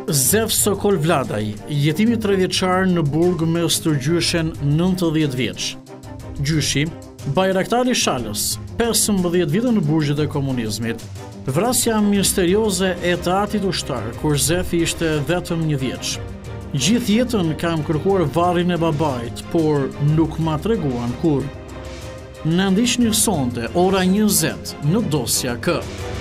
Zef Sokol Vladaj, jetimi 3 vjeçar në burg me stërgjyshen 90 vjeç. Gjyshi, Bajraktari Shalës, 15 vite në burgjet e komunizmit. Vrasja misterioze e të atit ushtar, kur Zefi ishte vetëm 1 vjeç. Gjithë jetën kam kërkuar varrin e babait, por nuk ma treguan kur. Në ndiqni sonte ora 20 në dosja K.